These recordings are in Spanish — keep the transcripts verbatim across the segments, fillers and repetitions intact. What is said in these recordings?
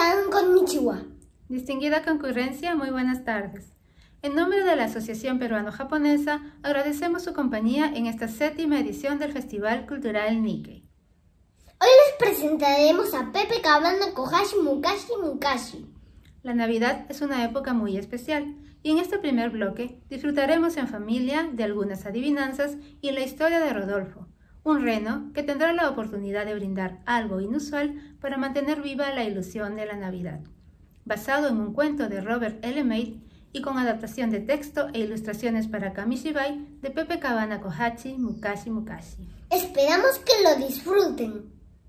Minasan konnichiwa. Distinguida concurrencia, muy buenas tardes. En nombre de la Asociación Peruano-Japonesa, agradecemos su compañía en esta séptima edición del Festival Cultural Nikkei. Hoy les presentaremos a Pepe Cabana Kohashi Mukashi Mukashi. La Navidad es una época muy especial y en este primer bloque disfrutaremos en familia de algunas adivinanzas y la historia de Rodolfo, un reno que tendrá la oportunidad de brindar algo inusual para mantener viva la ilusión de la Navidad. Basado en un cuento de Robert L. Mead y con adaptación de texto e ilustraciones para Kamishibai de Pepe Cabana Kohashi Mukashi Mukashi. Esperamos que lo disfruten.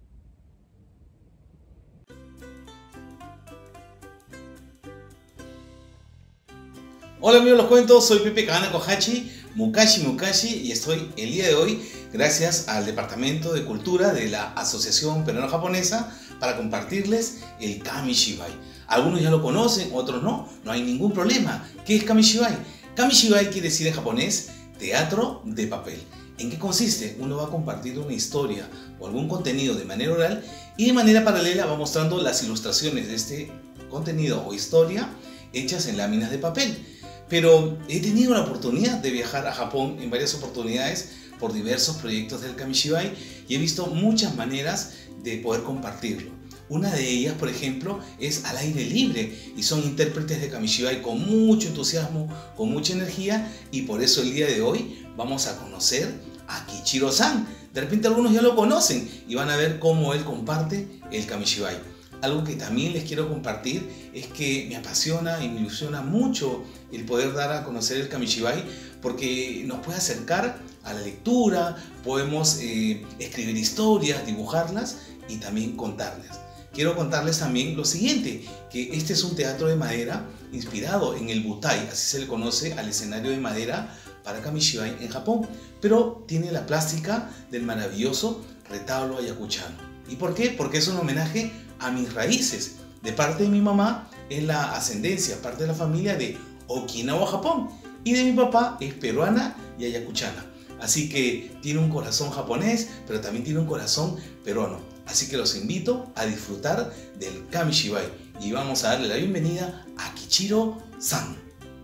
Hola amigos de los cuentos, soy Pepe Cabana Kohashi Mukashi Mukashi y estoy el día de hoy gracias al Departamento de Cultura de la Asociación Peruano-Japonesa para compartirles el Kamishibai. Algunos ya lo conocen, otros no, no hay ningún problema. ¿Qué es Kamishibai? Kamishibai quiere decir en japonés teatro de papel. ¿En qué consiste? Uno va a compartir una historia o algún contenido de manera oral y de manera paralela va mostrando las ilustraciones de este contenido o historia hechas en láminas de papel. Pero he tenido la oportunidad de viajar a Japón en varias oportunidades por diversos proyectos del Kamishibai y he visto muchas maneras de poder compartirlo. Una de ellas, por ejemplo, es al aire libre y son intérpretes de Kamishibai con mucho entusiasmo, con mucha energía y por eso el día de hoy vamos a conocer a Kichiro-san. De repente algunos ya lo conocen y van a ver cómo él comparte el Kamishibai. Algo que también les quiero compartir es que me apasiona y me ilusiona mucho el poder dar a conocer el Kamishibai porque nos puede acercar a la lectura, podemos eh, escribir historias, dibujarlas y también contarlas. Quiero contarles también lo siguiente, que este es un teatro de madera inspirado en el Butai, así se le conoce al escenario de madera para Kamishibai en Japón, pero tiene la plástica del maravilloso retablo ayacuchano. ¿Y por qué? Porque es un homenaje a mis raíces. De parte de mi mamá es la ascendencia, parte de la familia de Okinawa, Japón, y de mi papá es peruana y ayacuchana. Así que tiene un corazón japonés, pero también tiene un corazón peruano. Así que los invito a disfrutar del Kamishibai y vamos a darle la bienvenida a Kichiro-san.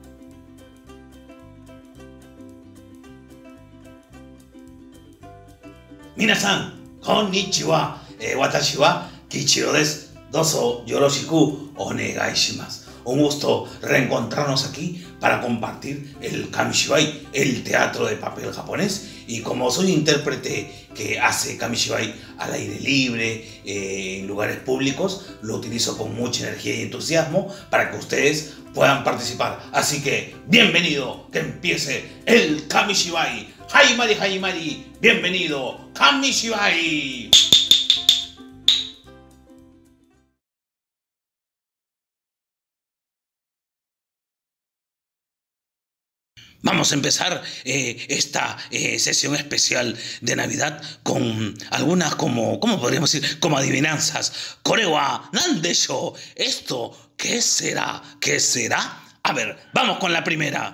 Minasan, konnichiwa. Eh, watashi wa Kichiro desu. Dozo yoroshiku onegai shimasu. Un gusto reencontrarnos aquí para compartir el Kamishibai, el teatro de papel japonés. Y como soy intérprete que hace Kamishibai al aire libre, eh, en lugares públicos, lo utilizo con mucha energía y entusiasmo para que ustedes puedan participar. Así que, bienvenido, que empiece el Kamishibai. Haimari, Haimari, bienvenido, Kamishibai. Vamos a empezar eh, esta eh, sesión especial de Navidad con algunas como, ¿cómo podríamos decir? Como adivinanzas. Korewa, nandesho. ¿Esto qué será? ¿Qué será? A ver, vamos con la primera.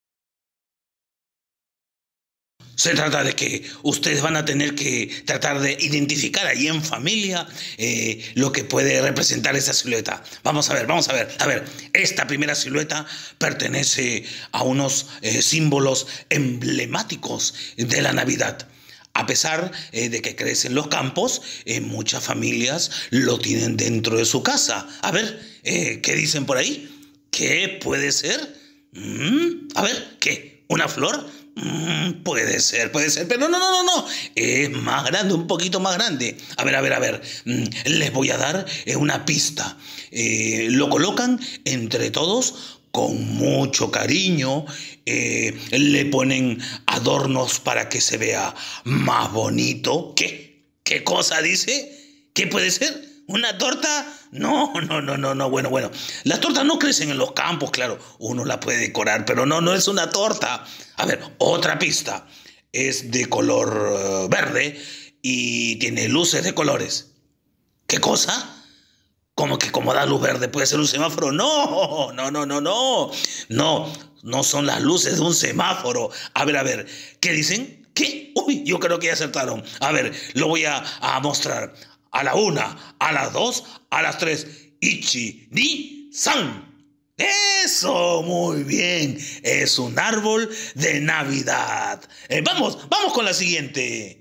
Se trata de que ustedes van a tener que tratar de identificar ahí en familia eh, lo que puede representar esa silueta. Vamos a ver, vamos a ver. A ver, esta primera silueta pertenece a unos eh, símbolos emblemáticos de la Navidad. A pesar eh, de que crece en los campos, eh, muchas familias lo tienen dentro de su casa. A ver, eh, ¿qué dicen por ahí? ¿Qué puede ser? ¿Mm? A ver, ¿qué? ¿Una flor? Mm, puede ser, puede ser, pero no, no, no, no, es más grande, un poquito más grande. A ver, a ver, a ver, mm, les voy a dar eh, una pista. Eh, lo colocan entre todos con mucho cariño, eh, le ponen adornos para que se vea más bonito. ¿Qué? ¿Qué cosa dice? ¿Qué puede ser? ¿Una torta? No, no, no, no, no, bueno, bueno. Las tortas no crecen en los campos, claro. Uno la puede decorar, pero no, no es una torta. A ver, otra pista. Es de color uh, verde y tiene luces de colores. ¿Qué cosa? ¿Cómo que como da luz verde puede ser un semáforo? No, no, no, no, no. No, no son las luces de un semáforo. A ver, a ver, ¿qué dicen? ¿Qué? Uy, yo creo que ya acertaron. A ver, lo voy a, a mostrar. A la una, a las dos, a las tres Ichi, ni, san. Eso, muy bien. Es un árbol de Navidad. Eh, vamos, vamos con la siguiente.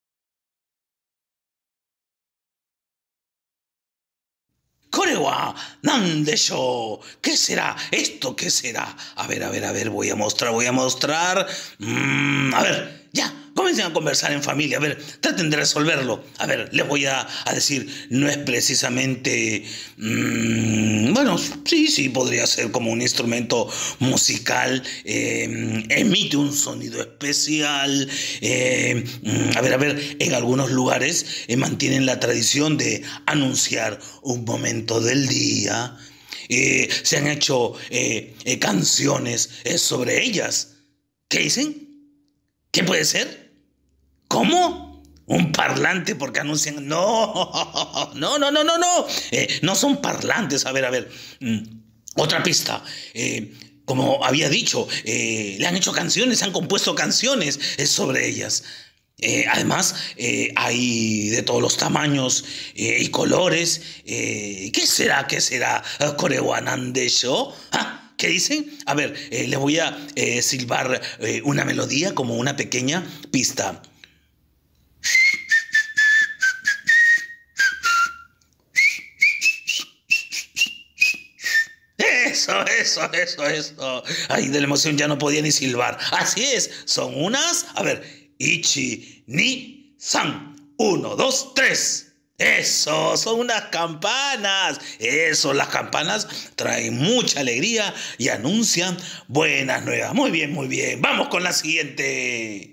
Korewa, nandesho. ¿Qué será? ¿Esto qué será? A ver, a ver, a ver, voy a mostrar, voy a mostrar. Mm, a ver, ya, comiencen a conversar en familia. A ver, traten de resolverlo. A ver, les voy a, a decir, no es precisamente... Mmm, bueno, sí, sí, podría ser como un instrumento musical. Eh, emite un sonido especial. Eh, a ver, a ver, en algunos lugares eh, mantienen la tradición de anunciar un momento del día. Eh, se han hecho eh, eh, canciones eh, sobre ellas. ¿Qué dicen? ¿Qué puede ser? ¿Cómo? ¿Un parlante porque anuncian? No, no, no, no, no, no. Eh, no son parlantes. A ver, a ver. Mm, otra pista. Eh, como había dicho, eh, le han hecho canciones, se han compuesto canciones eh, sobre ellas. Eh, además, eh, hay de todos los tamaños eh, y colores. Eh, ¿Qué será? ¿Qué será? ¿Korewa nandesho? ¿Ah? ¿Qué dicen? A ver, eh, les voy a eh, silbar eh, una melodía como una pequeña pista. Eso, eso, eso, eso. Ay, de la emoción ya no podía ni silbar. Así es, son unas... A ver, ichi, ni, san. Uno, dos, tres. Eso, son unas campanas. Eso, las campanas traen mucha alegría y anuncian buenas nuevas. Muy bien, muy bien. Vamos con la siguiente.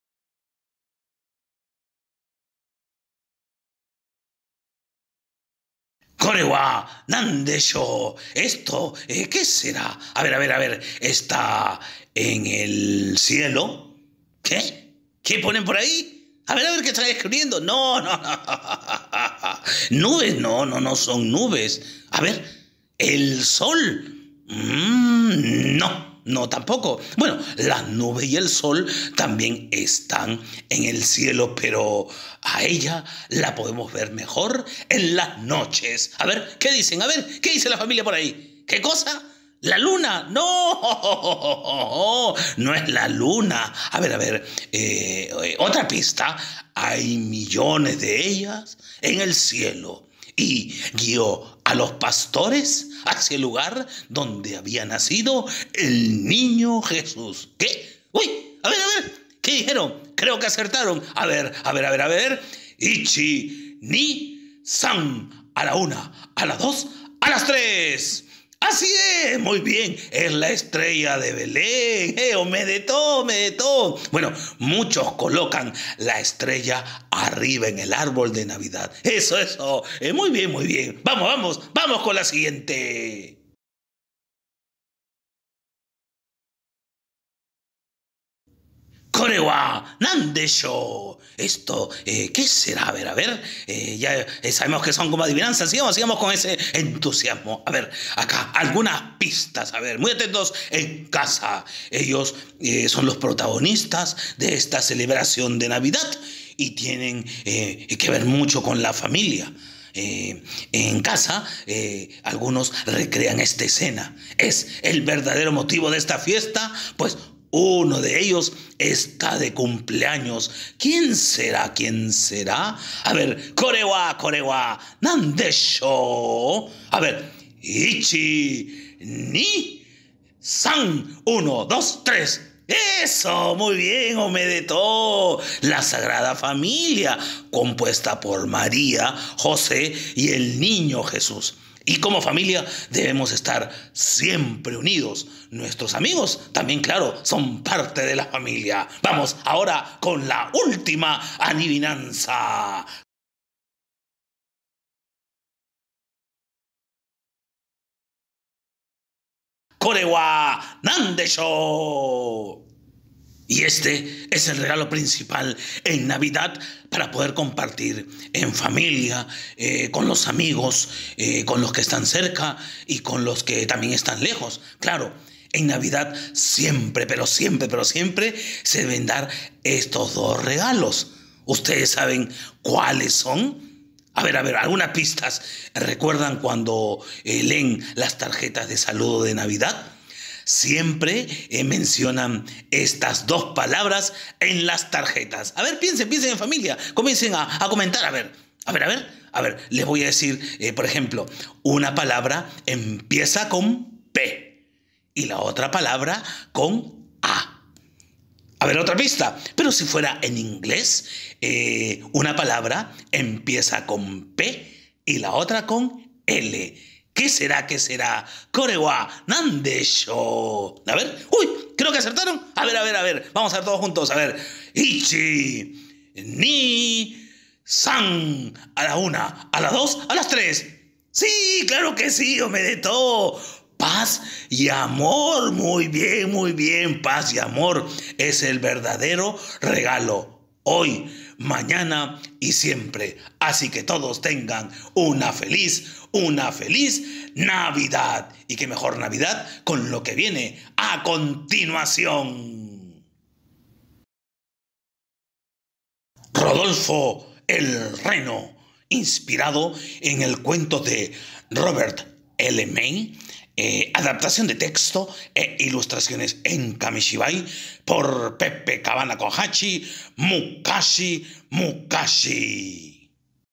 Korewa, nandesho. Esto, eh, ¿qué será? A ver, a ver, a ver. ¿Está en el cielo? ¿Qué? ¿Qué ponen por ahí? A ver, a ver qué está escribiendo. No, no, no. Nubes, no, no, no son nubes. A ver, el sol. Mm, no, no tampoco. Bueno, las nubes y el sol también están en el cielo, pero a ella la podemos ver mejor en las noches. A ver, ¿qué dicen? A ver, ¿qué dice la familia por ahí? ¿Qué cosa? ¿La luna? No, no es la luna. A ver, a ver, eh, otra pista. Hay millones de ellas en el cielo y guió a los pastores hacia el lugar donde había nacido el niño Jesús. ¿Qué? Uy, a ver, a ver, ¿qué dijeron? Creo que acertaron. A ver, a ver, a ver, a ver. Ichi, ni, san. A la una, a las dos, a las tres. Así es, muy bien, es la estrella de Belén, eh, omedetó, omedetó. Bueno, muchos colocan la estrella arriba en el árbol de Navidad. Eso, eso, eh, muy bien, muy bien. Vamos, vamos, vamos con la siguiente. Korewa, nandesho. Esto, eh, ¿qué será? A ver, a ver. Eh, ya eh, sabemos que son como adivinanzas. Sigamos, sigamos con ese entusiasmo. A ver, acá, algunas pistas. A ver, muy atentos en casa. Ellos eh, son los protagonistas de esta celebración de Navidad y tienen eh, que ver mucho con la familia. Eh, en casa, eh, algunos recrean esta escena. ¿Es el verdadero motivo de esta fiesta? Pues uno de ellos está de cumpleaños. ¿Quién será? ¿Quién será? A ver, Korewa, Korewa, nandesho. A ver, ichi, ni, san. Uno, dos, tres. Eso, muy bien, omedetó. La Sagrada Familia, compuesta por María, José y el niño Jesús. Y como familia debemos estar siempre unidos. Nuestros amigos también, claro, son parte de la familia. Vamos ahora con la última adivinanza. Korewa nandesho. Y este es el regalo principal en Navidad para poder compartir en familia, eh, con los amigos, eh, con los que están cerca y con los que también están lejos. Claro, en Navidad siempre, pero siempre, pero siempre se deben dar estos dos regalos. ¿Ustedes saben cuáles son? A ver, a ver, algunas pistas. ¿Recuerdan cuando eh, leen las tarjetas de saludo de Navidad? Siempre eh, mencionan estas dos palabras en las tarjetas. A ver, piensen, piensen en familia. Comiencen a, a comentar. A ver, a ver, a ver. A ver, les voy a decir, eh, por ejemplo, una palabra empieza con P y la otra palabra con A. A ver, otra pista. Pero si fuera en inglés, eh, una palabra empieza con P y la otra con L. ¿Qué será? ¿Qué será? Korewa Nandesho. A ver. Uy, creo que acertaron. A ver, a ver, a ver. Vamos a ver todos juntos. A ver. Ichi, ni, san. A la una, a las dos, a las tres. Sí, claro que sí, Omedeto. Paz y amor, muy bien, muy bien, paz y amor es el verdadero regalo, hoy, mañana y siempre. Así que todos tengan una feliz, una feliz Navidad. Y qué mejor Navidad con lo que viene a continuación. Rodolfo el Reno, inspirado en el cuento de Robert L. May, Eh, adaptación de texto e ilustraciones en Kamishibai por Pepe Cabana Kohachi, Mukashi Mukashi.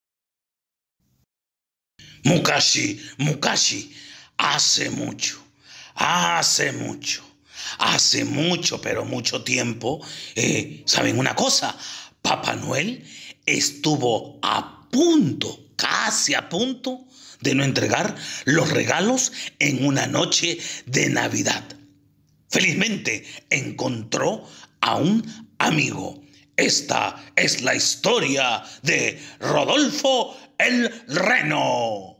Mukashi Mukashi. Hace mucho, hace mucho, hace mucho, pero mucho tiempo, eh, ¿saben una cosa? Papá Noel estuvo a punto, casi a punto, de no entregar los regalos en una noche de Navidad. Felizmente encontró a un amigo. Esta es la historia de Rodolfo el Reno.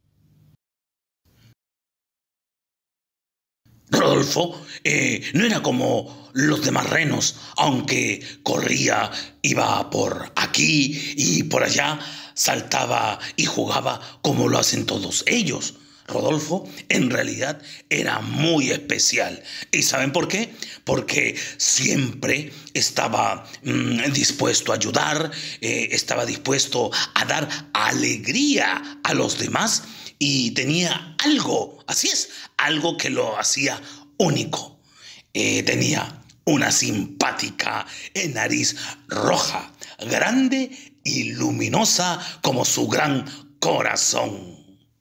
Rodolfo eh, no era como los demás renos, aunque corría, iba por aquí y por allá, saltaba y jugaba como lo hacen todos ellos. Rodolfo en realidad era muy especial. ¿Y saben por qué? Porque siempre estaba mmm, dispuesto a ayudar, eh, estaba dispuesto a dar alegría a los demás y tenía algo, así es, algo que lo hacía único. Eh, tenía una simpática nariz roja, grande y luminosa como su gran corazón.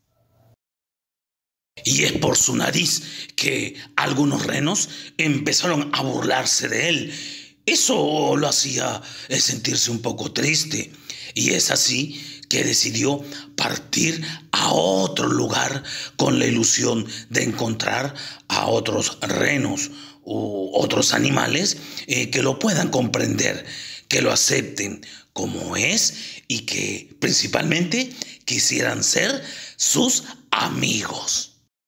Y es por su nariz que algunos renos empezaron a burlarse de él. Eso lo hacía sentirse un poco triste. Y es así que decidió partir a otro lugar con la ilusión de encontrar a otros renos u otros animales eh, que lo puedan comprender, que lo acepten como es y que principalmente quisieran ser sus amigos.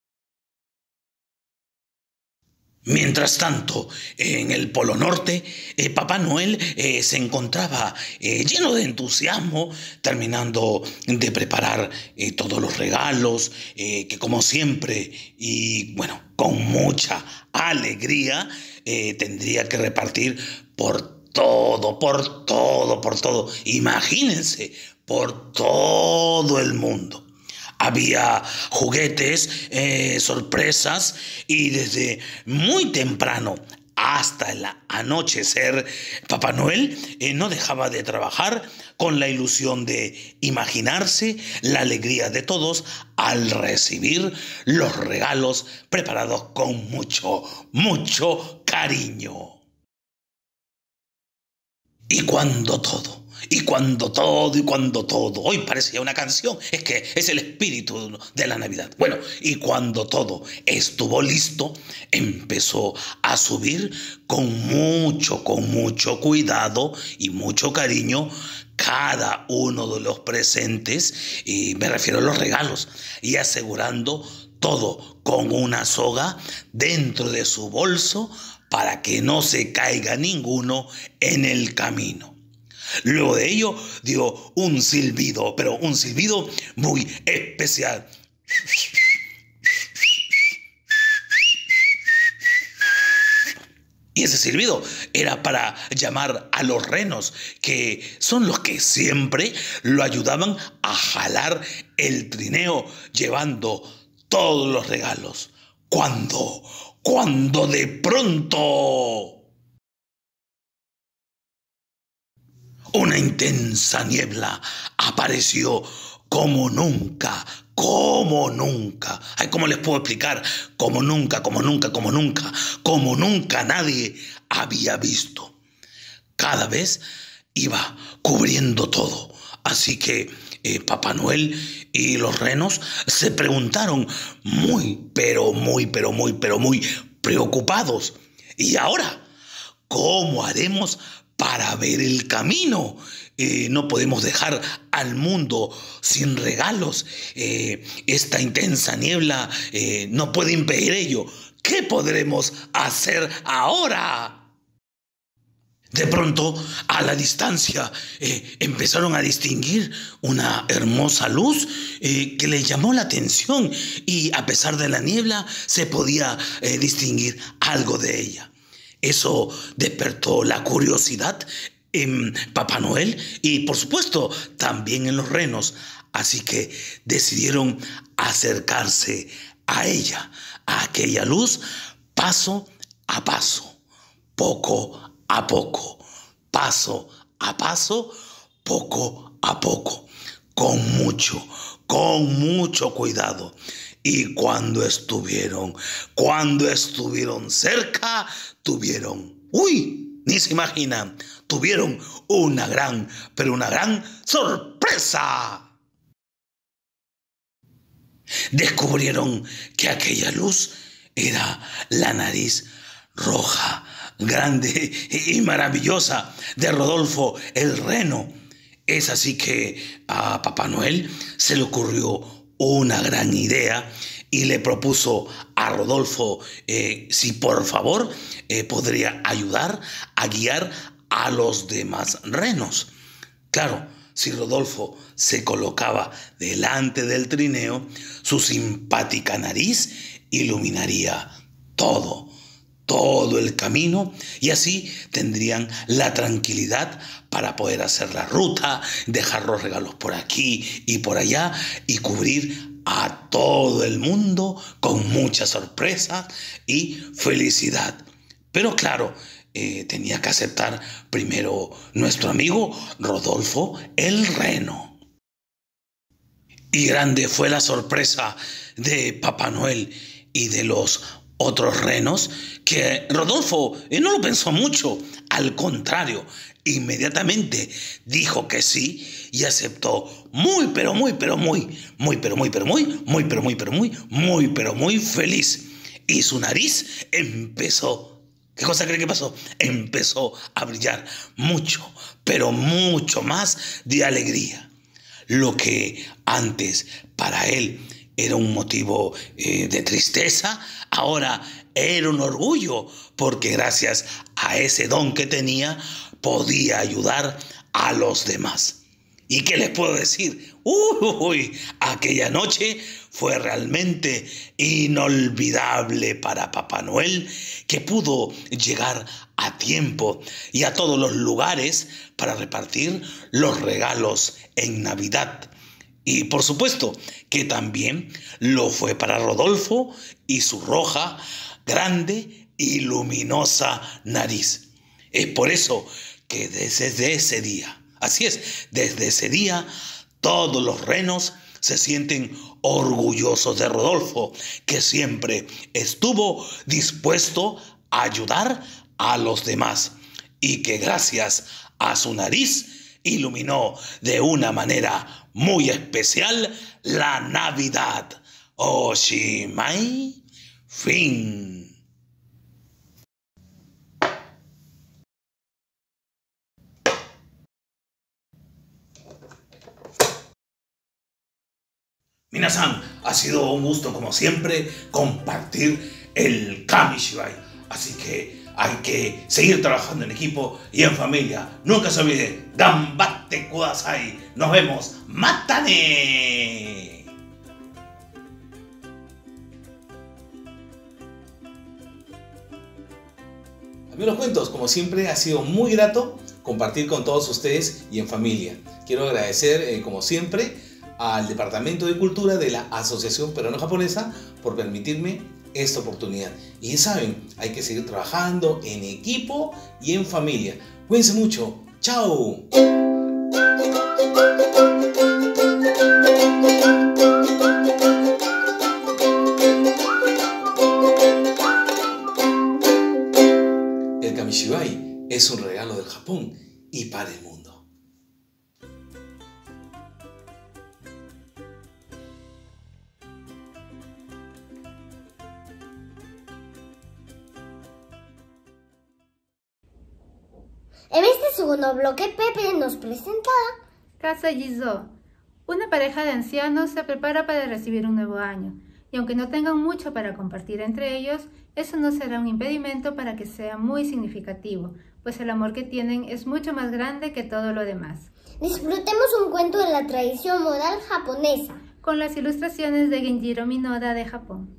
Mientras tanto, en el Polo Norte, eh, Papá Noel eh, se encontraba eh, lleno de entusiasmo, terminando de preparar eh, todos los regalos, eh, que como siempre, y bueno, con mucha alegría, eh, tendría que repartir por todo, por todo, por todo. Imagínense, por todo el mundo. Había juguetes, eh, sorpresas y desde muy temprano hasta el anochecer, Papá Noel eh, no dejaba de trabajar con la ilusión de imaginarse la alegría de todos al recibir los regalos preparados con mucho, mucho cariño. Y cuando todo, y cuando todo, y cuando todo, hoy parecía una canción, es que es el espíritu de la Navidad. Bueno, y cuando todo estuvo listo, empezó a subir con mucho, con mucho cuidado y mucho cariño cada uno de los presentes, y me refiero a los regalos, y asegurando todo con una soga dentro de su bolso para que no se caiga ninguno en el camino. Luego de ello dio un silbido, pero un silbido muy especial. Y ese silbido era para llamar a los renos, que son los que siempre lo ayudaban a jalar el trineo llevando todos los regalos. Cuando, cuando de pronto una intensa niebla apareció como nunca, como nunca. Ay, ¿cómo les puedo explicar? Como nunca, como nunca, como nunca, como nunca nadie había visto. Cada vez iba cubriendo todo. Así que eh, Papá Noel y los renos se preguntaron muy, pero muy, pero muy, pero muy preocupados. ¿Y ahora cómo haremos para ver el camino? Eh, no podemos dejar al mundo sin regalos. Eh, esta intensa niebla eh, no puede impedir ello. ¿Qué podremos hacer ahora? De pronto, a la distancia, eh, empezaron a distinguir una hermosa luz eh, que les llamó la atención, y a pesar de la niebla se podía eh, distinguir algo de ella. Eso despertó la curiosidad en Papá Noel y, por supuesto, también en los renos. Así que decidieron acercarse a ella, a aquella luz, paso a paso, poco a poco, paso a paso, poco a poco, con mucho, con mucho cuidado. Y cuando estuvieron, cuando estuvieron cerca, tuvieron, uy, ni se imaginan, tuvieron una gran, pero una gran sorpresa. Descubrieron que aquella luz era la nariz roja, grande y maravillosa de Rodolfo el reno. Es así que a Papá Noel se le ocurrió una gran idea y le propuso a Rodolfo eh, si por favor eh, podría ayudar a guiar a los demás renos. Claro, si Rodolfo se colocaba delante del trineo, su simpática nariz iluminaría todo, todo el camino, y así tendrían la tranquilidad para poder hacer la ruta, dejar los regalos por aquí y por allá y cubrir a todo el mundo con muchas sorpresas y felicidad. Pero claro, eh, tenía que aceptar primero nuestro amigo Rodolfo el reno. Y grande fue la sorpresa de Papá Noel y de los otros renos, que Rodolfo eh, no lo pensó mucho. Al contrario, inmediatamente dijo que sí y aceptó muy, pero muy, pero muy, muy, pero muy, pero muy, muy, pero muy, pero muy, muy, pero muy feliz. Y su nariz empezó, ¿qué cosa cree que pasó? Empezó a brillar mucho, pero mucho más de alegría. Lo que antes para él era un motivo eh, de tristeza, ahora era un orgullo, porque gracias a ese don que tenía, podía ayudar a los demás. ¿Y qué les puedo decir? Uy, aquella noche fue realmente inolvidable para Papá Noel, que pudo llegar a tiempo y a todos los lugares para repartir los regalos en Navidad. Y por supuesto que también lo fue para Rodolfo y su roja, grande y luminosa nariz. Es por eso que desde ese día, así es, desde ese día, todos los renos se sienten orgullosos de Rodolfo, que siempre estuvo dispuesto a ayudar a los demás y que gracias a su nariz iluminó de una manera muy especial la Navidad. Oshimai, fin. Minasan, ha sido un gusto como siempre compartir el Kamishibai. Así que hay que seguir trabajando en equipo y en familia. Nunca se olviden, Ganbatte Kudasai. Nos vemos. ¡Mátane! Amigos Los Cuentos, como siempre ha sido muy grato compartir con todos ustedes y en familia. Quiero agradecer, eh, como siempre, al Departamento de Cultura de la Asociación Peruano-Japonesa por permitirme esta oportunidad. Y ya saben, hay que seguir trabajando en equipo y en familia. Cuídense mucho. ¡Chao! El Kamishibai es un regalo del Japón y para el mundo. En este segundo bloque, Pepe nos presenta Casa Jizo. Una pareja de ancianos se prepara para recibir un nuevo año, y aunque no tengan mucho para compartir entre ellos, eso no será un impedimento para que sea muy significativo, pues el amor que tienen es mucho más grande que todo lo demás. Disfrutemos un cuento de la tradición moral japonesa, con las ilustraciones de Genjiro Minoda de Japón.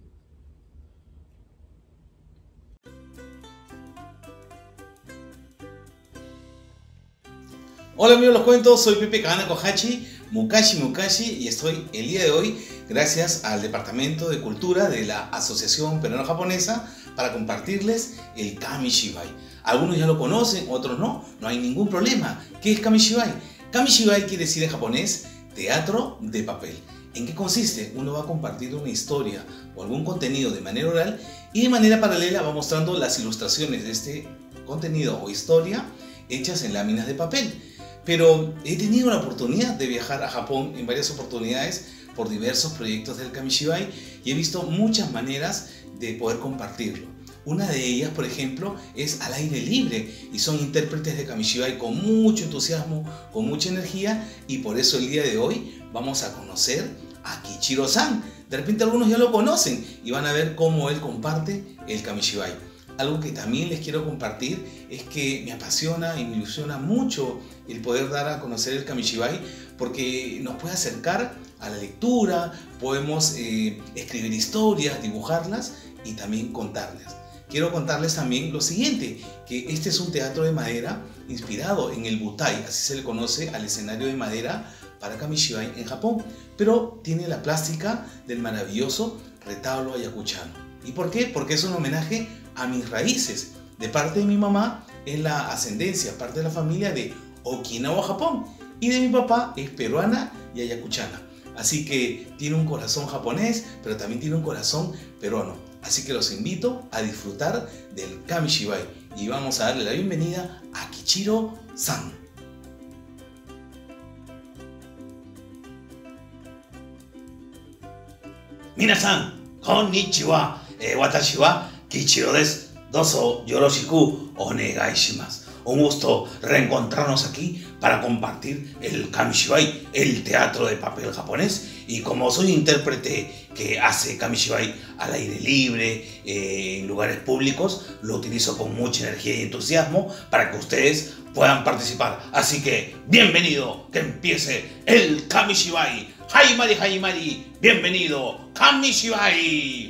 Hola amigos Los Cuentos, soy Pepe Kabana Kohachi, Mukashi Mukashi, y estoy el día de hoy gracias al Departamento de Cultura de la Asociación Peruano-Japonesa para compartirles el Kamishibai. Algunos ya lo conocen, otros no, no hay ningún problema. ¿Qué es Kamishibai? Kamishibai quiere decir en japonés teatro de papel. ¿En qué consiste? Uno va a compartir una historia o algún contenido de manera oral y de manera paralela va mostrando las ilustraciones de este contenido o historia hechas en láminas de papel. Pero he tenido la oportunidad de viajar a Japón en varias oportunidades por diversos proyectos del Kamishibai y he visto muchas maneras de poder compartirlo. Una de ellas, por ejemplo, es al aire libre y son intérpretes de Kamishibai con mucho entusiasmo, con mucha energía, y por eso el día de hoy vamos a conocer a Kichiro-san. De repente algunos ya lo conocen y van a ver cómo él comparte el Kamishibai. Algo que también les quiero compartir es que me apasiona y me ilusiona mucho el poder dar a conocer el Kamishibai porque nos puede acercar a la lectura, podemos eh, escribir historias, dibujarlas y también contarlas. Quiero contarles también lo siguiente, que este es un teatro de madera inspirado en el Butai, así se le conoce al escenario de madera para Kamishibai en Japón, pero tiene la plástica del maravilloso retablo ayacuchano. ¿Y por qué? Porque es un homenaje a mis raíces. De parte de mi mamá es la ascendencia, parte de la familia de Okinawa, Japón, y de mi papá es peruana y ayacuchana. Así que tiene un corazón japonés, pero también tiene un corazón peruano. Así que los invito a disfrutar del Kamishibai y vamos a darle la bienvenida a Kichiro-san. Minasan, konnichiwa. Eh, watashi wa Kichiro desu. Dozo yoroshiku onegai shimasu. Un gusto reencontrarnos aquí para compartir el Kamishibai, el teatro de papel japonés. Y como soy intérprete que hace Kamishibai al aire libre, eh, en lugares públicos, lo utilizo con mucha energía y entusiasmo para que ustedes puedan participar. Así que, bienvenido, que empiece el Kamishibai. Haimari, Haimari, bienvenido, Kamishibai.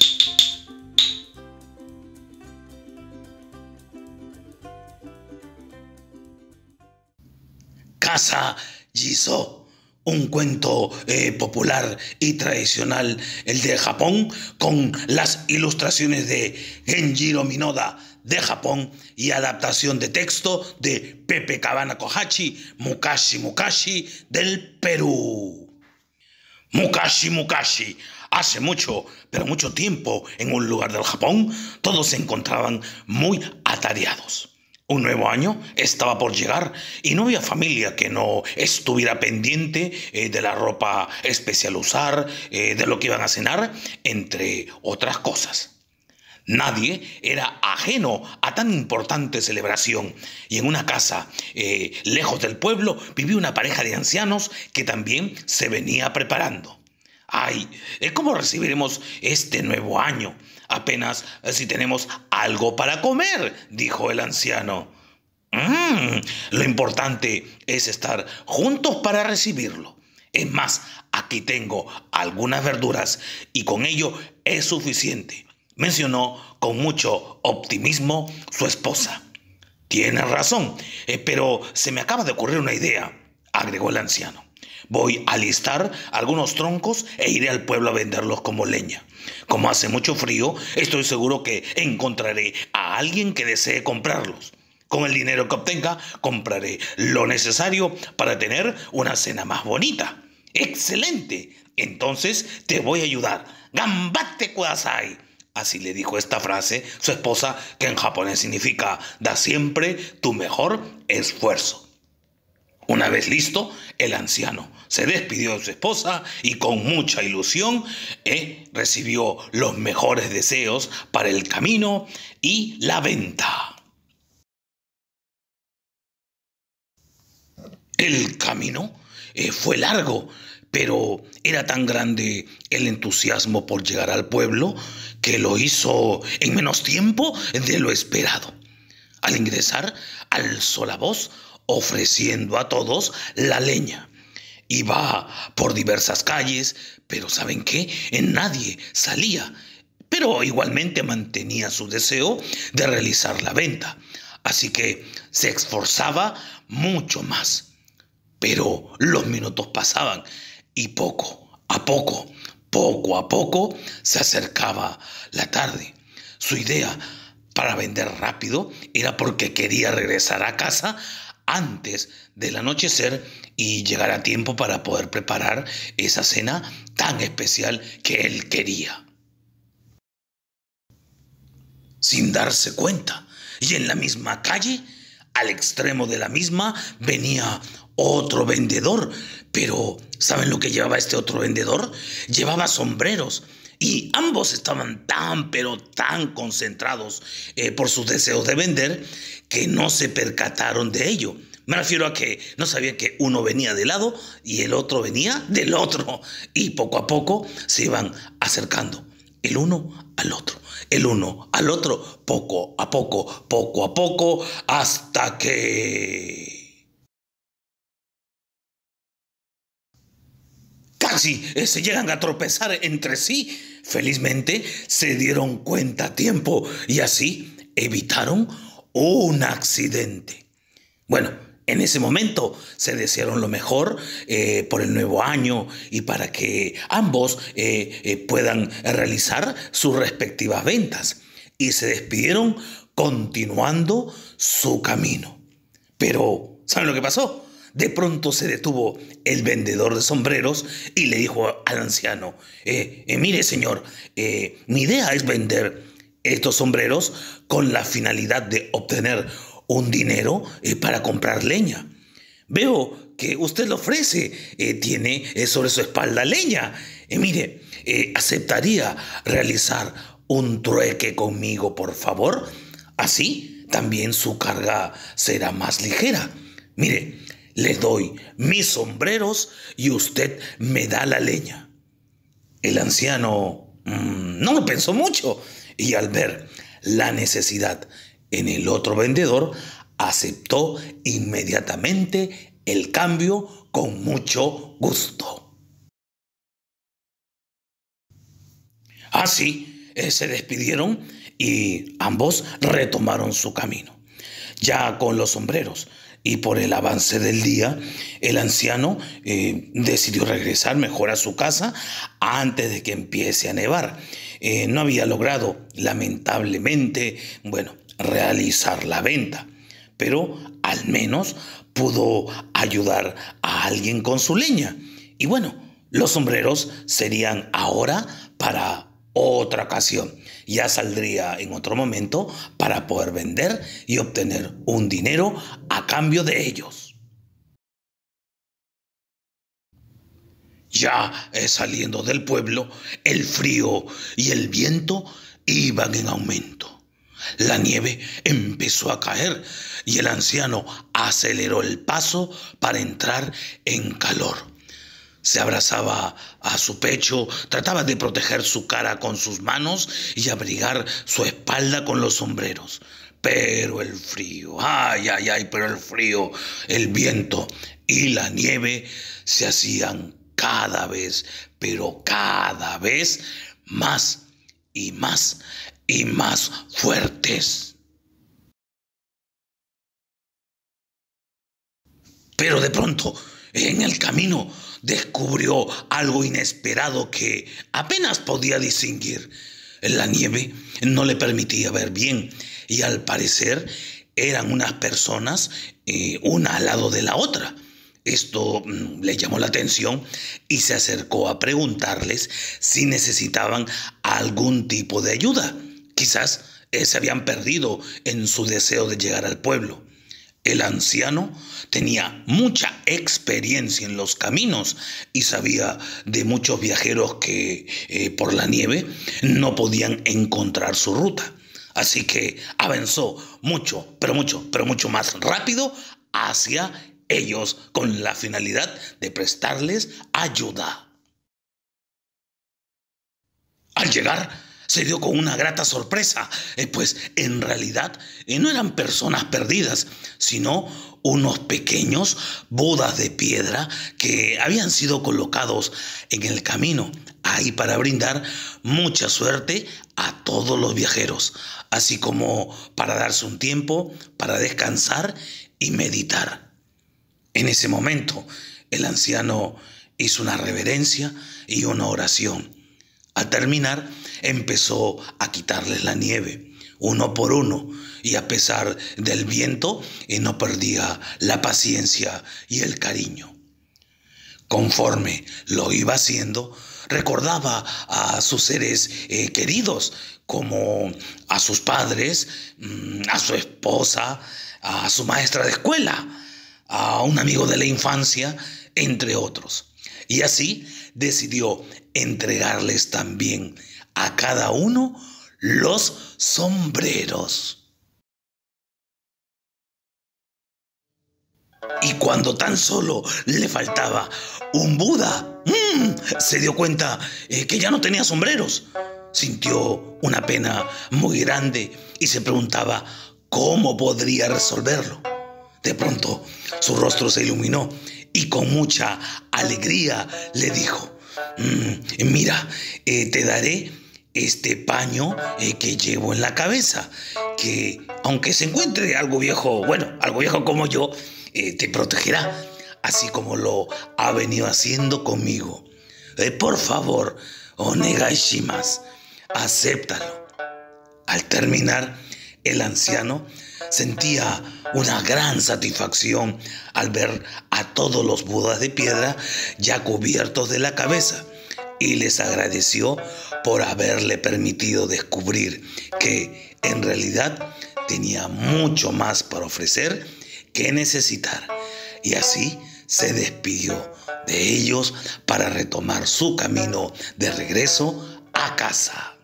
Casa Jizo, un cuento eh, popular y tradicional, el de Japón, con las ilustraciones de Genjiro Minoda de Japón y adaptación de texto de Pepe Kabana Kohachi, Mukashi Mukashi del Perú. Mukashi Mukashi. Hace mucho, pero mucho tiempo, en un lugar del Japón, todos se encontraban muy atareados. Un nuevo año estaba por llegar y no había familia que no estuviera pendiente eh, de la ropa especial a usar, eh, de lo que iban a cenar, entre otras cosas. Nadie era ajeno a tan importante celebración y en una casa eh, lejos del pueblo vivía una pareja de ancianos que también se venía preparando. Ay, ¿cómo recibiremos este nuevo año? Apenas si tenemos algo para comer, dijo el anciano. Mm, lo importante es estar juntos para recibirlo. Es más, aquí tengo algunas verduras y con ello es suficiente. mencionó con mucho optimismo su esposa. Tienes razón, eh, pero se me acaba de ocurrir una idea, agregó el anciano. Voy a alistar algunos troncos e iré al pueblo a venderlos como leña. Como hace mucho frío, estoy seguro que encontraré a alguien que desee comprarlos. Con el dinero que obtenga, compraré lo necesario para tener una cena más bonita. ¡Excelente! Entonces te voy a ayudar. ¡Gambate kudasai! Así le dijo esta frase su esposa, que en japonés significa da siempre tu mejor esfuerzo. Una vez listo, el anciano se despidió de su esposa y con mucha ilusión eh, recibió los mejores deseos para el camino y la venta. El camino eh, fue largo, pero era tan grande el entusiasmo por llegar al pueblo que lo hizo en menos tiempo de lo esperado. Al ingresar, alzó la voz ofreciendo a todos la leña. Iba por diversas calles, pero ¿saben qué? En nadie salía, pero igualmente mantenía su deseo de realizar la venta. Así que se esforzaba mucho más. Pero los minutos pasaban y poco a poco, poco a poco, se acercaba la tarde. Su idea para vender rápido era porque quería regresar a casa antes del anochecer y llegar a tiempo para poder preparar esa cena tan especial que él quería. Sin darse cuenta, y en la misma calle, al extremo de la misma, venía otro vendedor. Pero ¿saben lo que llevaba este otro vendedor? Llevaba sombreros. Y ambos estaban tan, pero tan concentrados eh, por sus deseos de vender que no se percataron de ello. Me refiero a que no sabían que uno venía de lado y el otro venía del otro. Y poco a poco se iban acercando el uno al otro, el uno al otro, poco a poco, poco a poco, hasta que casi eh, se llegan a tropezar entre sí. Felizmente se dieron cuenta a tiempo y así evitaron un accidente. Bueno, en ese momento se desearon lo mejor eh, por el nuevo año y para que ambos eh, eh, puedan realizar sus respectivas ventas. Y se despidieron continuando su camino. Pero, ¿saben lo que pasó? De pronto se detuvo el vendedor de sombreros y le dijo al anciano, eh, eh, mire señor, eh, mi idea es vender estos sombreros con la finalidad de obtener un dinero eh, para comprar leña. Veo que usted lo ofrece, eh, tiene eh, sobre su espalda leña. Eh, mire, eh, ¿aceptaría realizar un trueque conmigo, por favor? Así también su carga será más ligera. Mire, le doy mis sombreros y usted me da la leña. El anciano mmm, no lo pensó mucho y al ver la necesidad en el otro vendedor, aceptó inmediatamente el cambio con mucho gusto. Así eh, se despidieron y ambos retomaron su camino. Ya con los sombreros y por el avance del día, el anciano eh, decidió regresar mejor a su casa antes de que empiece a nevar. Eh, no había logrado, lamentablemente, bueno, realizar la venta, pero al menos pudo ayudar a alguien con su leña. Y bueno, los sombreros serían ahora para otra ocasión. Ya saldría en otro momento para poder vender y obtener un dinero a cambio de ellos. Ya eh, saliendo del pueblo, el frío y el viento iban en aumento. La nieve empezó a caer y el anciano aceleró el paso para entrar en calor. Se abrazaba a su pecho, trataba de proteger su cara con sus manos y abrigar su espalda con los sombreros. Pero el frío, ay, ay, ay, pero el frío, el viento y la nieve se hacían cada vez, pero cada vez más y más y más fuertes. Pero de pronto, en el camino, descubrió algo inesperado que apenas podía distinguir. La nieve no le permitía ver bien y al parecer eran unas personas, eh, una al lado de la otra. Esto mm, le llamó la atención y se acercó a preguntarles si necesitaban algún tipo de ayuda. Quizás eh, se habían perdido en su deseo de llegar al pueblo. El anciano tenía mucha experiencia en los caminos y sabía de muchos viajeros que eh, por la nieve no podían encontrar su ruta. Así que avanzó mucho, pero mucho, pero mucho más rápido hacia ellos con la finalidad de prestarles ayuda. Al llegar, se dio con una grata sorpresa, eh, pues en realidad eh, no eran personas perdidas, sino unos pequeños budas de piedra que habían sido colocados en el camino, ahí para brindar mucha suerte a todos los viajeros, así como para darse un tiempo para descansar y meditar. En ese momento, el anciano hizo una reverencia y una oración. Al terminar, empezó a quitarles la nieve, uno por uno, y a pesar del viento, eh, no perdía la paciencia y el cariño. Conforme lo iba haciendo, recordaba a sus seres eh, queridos, como a sus padres, a su esposa, a su maestra de escuela, a un amigo de la infancia, entre otros. Y así decidió entregarles también a cada uno los sombreros. Y cuando tan solo le faltaba un Buda, mmm, se dio cuenta eh, que ya no tenía sombreros. Sintió una pena muy grande y se preguntaba cómo podría resolverlo. De pronto, su rostro se iluminó y con mucha alegría le dijo: mmm, mira, eh, te daré este paño eh, que llevo en la cabeza, que aunque se encuentre algo viejo, bueno, algo viejo como yo, eh, te protegerá, así como lo ha venido haciendo conmigo. Eh, por favor, onegai shimasu, acéptalo. Al terminar, el anciano sentía una gran satisfacción al ver a todos los budas de piedra ya cubiertos de la cabeza y les agradeció por haberle permitido descubrir que en realidad tenía mucho más para ofrecer que necesitar, y así se despidió de ellos para retomar su camino de regreso a casa.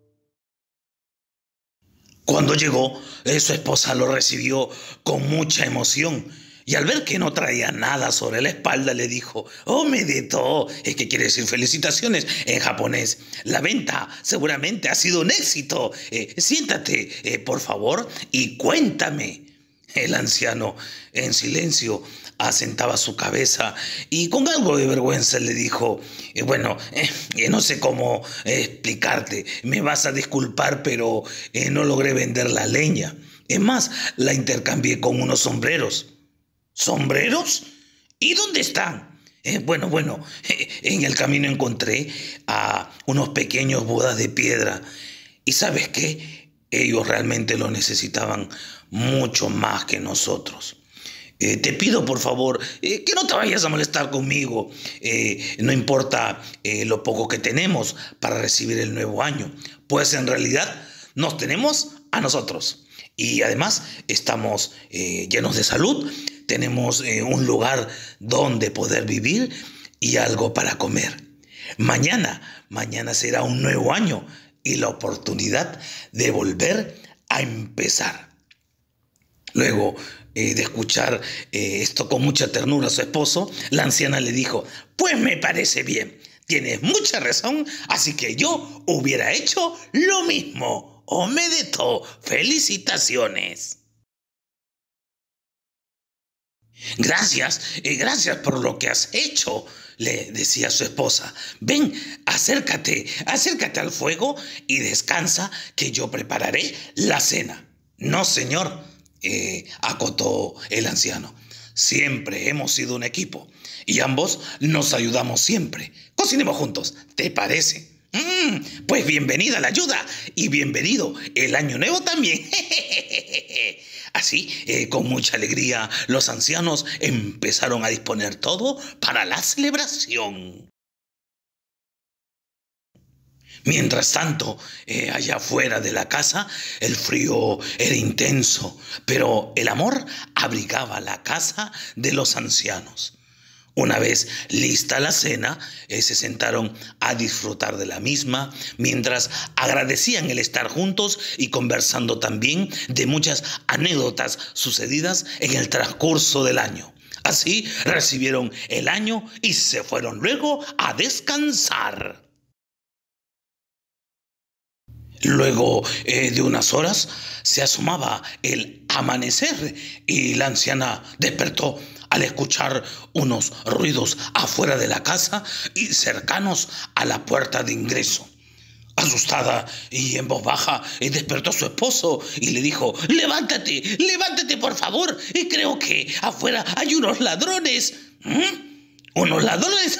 Cuando llegó, eh, su esposa lo recibió con mucha emoción y al ver que no traía nada sobre la espalda le dijo: "Omedeto", es que quiere decir felicitaciones en japonés. La venta seguramente ha sido un éxito. Eh, siéntate, eh, por favor, y cuéntame. El anciano, en silencio, asentaba su cabeza y con algo de vergüenza le dijo: eh, bueno, eh, no sé cómo eh, explicarte, me vas a disculpar, pero eh, no logré vender la leña. Es más, la intercambié con unos sombreros. ¿Sombreros? ¿Y dónde están? Eh, bueno, bueno, eh, en el camino encontré a unos pequeños budas de piedra. ¿Y sabes qué? Ellos realmente lo necesitaban mucho más que nosotros. Eh, te pido, por favor, eh, que no te vayas a molestar conmigo. Eh, no importa eh, lo poco que tenemos para recibir el nuevo año, pues en realidad nos tenemos a nosotros. Y además estamos eh, llenos de salud, tenemos eh, un lugar donde poder vivir y algo para comer. Mañana, mañana será un nuevo año y la oportunidad de volver a empezar. Luego eh, de escuchar eh, esto con mucha ternura a su esposo, la anciana le dijo: pues me parece bien, tienes mucha razón, así que yo hubiera hecho lo mismo. Omedeto, felicitaciones. Gracias, eh, gracias por lo que has hecho, le decía a su esposa. Ven, acércate, acércate al fuego y descansa que yo prepararé la cena. No, señor, eh, acotó el anciano. Siempre hemos sido un equipo y ambos nos ayudamos siempre. Cocinemos juntos, ¿te parece? Mm, pues bienvenida la ayuda y bienvenido el año nuevo también. Así, eh, con mucha alegría, los ancianos empezaron a disponer todo para la celebración. Mientras tanto, eh, allá afuera de la casa, el frío era intenso, pero el amor abrigaba la casa de los ancianos. Una vez lista la cena, eh, se sentaron a disfrutar de la misma, mientras agradecían el estar juntos y conversando también de muchas anécdotas sucedidas en el transcurso del año. Así recibieron el año y se fueron luego a descansar. Luego eh, de unas horas se asomaba el amanecer y la anciana despertó al escuchar unos ruidos afuera de la casa y cercanos a la puerta de ingreso. Asustada y en voz baja, eh, despertó a su esposo y le dijo: «Levántate, levántate por favor, y creo que afuera hay unos ladrones». ¿Mm? ¿Unos ladrones?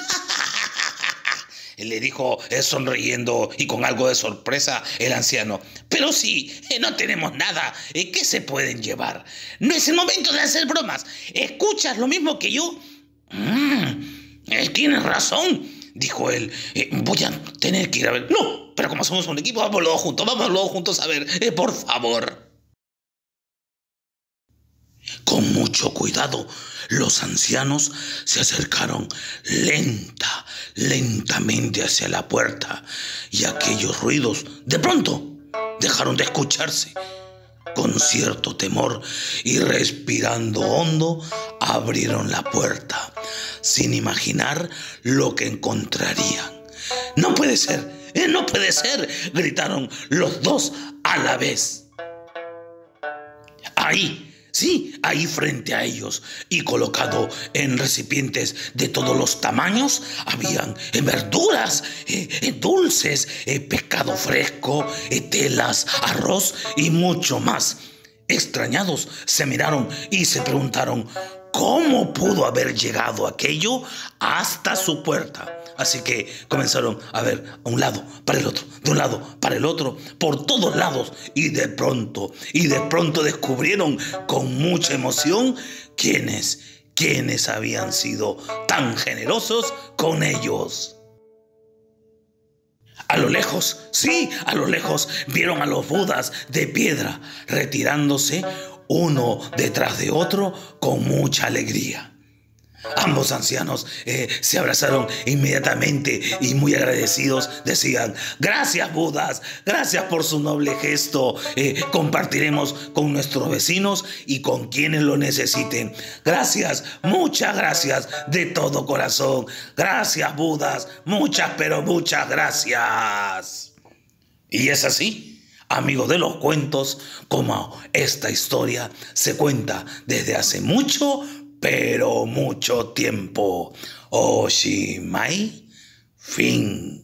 Le dijo eh, sonriendo y con algo de sorpresa el anciano. «Pero sí, eh, no tenemos nada. Eh, ¿Qué se pueden llevar? No es el momento de hacer bromas. ¿Escuchas lo mismo que yo?» Mm, eh, «Tienes razón», dijo él. Eh, «voy a tener que ir a ver». «No, pero como somos un equipo, vamos luego juntos, vamos luego juntos a ver, eh, por favor». Con mucho cuidado, los ancianos se acercaron lenta, lentamente hacia la puerta y aquellos ruidos, de pronto, dejaron de escucharse. Con cierto temor y respirando hondo, abrieron la puerta, sin imaginar lo que encontrarían. «¡No puede ser! ¡Eh, no puede ser!», gritaron los dos a la vez. Ahí, sí, ahí frente a ellos y colocado en recipientes de todos los tamaños, habían eh, verduras, eh, eh, dulces, eh, pescado fresco, eh, telas, arroz y mucho más. Extrañados se miraron y se preguntaron cómo pudo haber llegado aquello hasta su puerta. Así que comenzaron a ver a un lado, para el otro, de un lado, para el otro, por todos lados. Y de pronto, y de pronto descubrieron con mucha emoción quiénes, quiénes habían sido tan generosos con ellos. A lo lejos, sí, a lo lejos, vieron a los budas de piedra retirándose uno detrás de otro con mucha alegría. Ambos ancianos eh, se abrazaron inmediatamente y muy agradecidos decían: «Gracias, Budas, gracias por su noble gesto. Eh, compartiremos con nuestros vecinos y con quienes lo necesiten. Gracias, muchas gracias de todo corazón. Gracias, Budas, muchas pero muchas gracias». Y es así, amigos de los cuentos, como esta historia se cuenta desde hace mucho pero mucho tiempo. Oshimai, fin.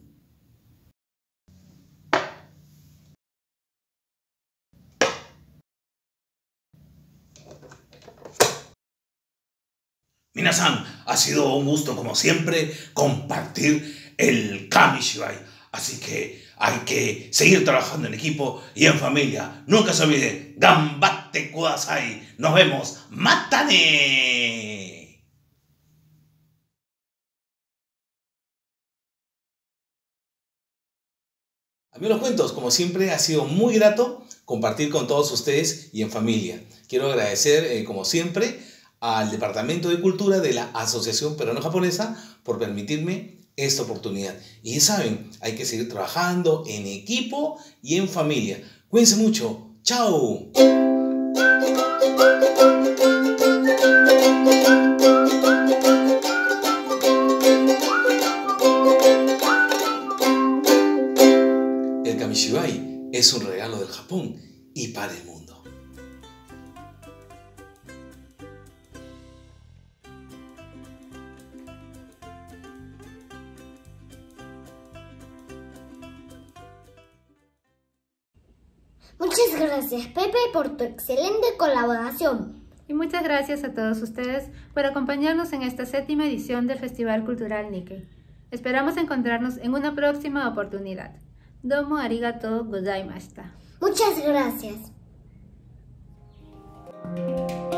Minasan, ha sido un gusto como siempre compartir el Kamishibai. Así que hay que seguir trabajando en equipo y en familia. Nunca se olviden, Gambatte Kudasai. Nos vemos. ¡Mátane! Amigos los cuentos, como siempre ha sido muy grato compartir con todos ustedes y en familia. Quiero agradecer, eh, como siempre, al Departamento de Cultura de la Asociación Peruano-Japonesa por permitirme esta oportunidad. Y ya saben, hay que seguir trabajando en equipo y en familia. Cuídense mucho. ¡Chao! El Kamishibai es un regalo del Japón y para el mundo. Muchas gracias, Pepe, por tu excelente colaboración. Y muchas gracias a todos ustedes por acompañarnos en esta séptima edición del Festival Cultural Nikkei. Esperamos encontrarnos en una próxima oportunidad. Domo arigatou gozaimashita. Muchas gracias.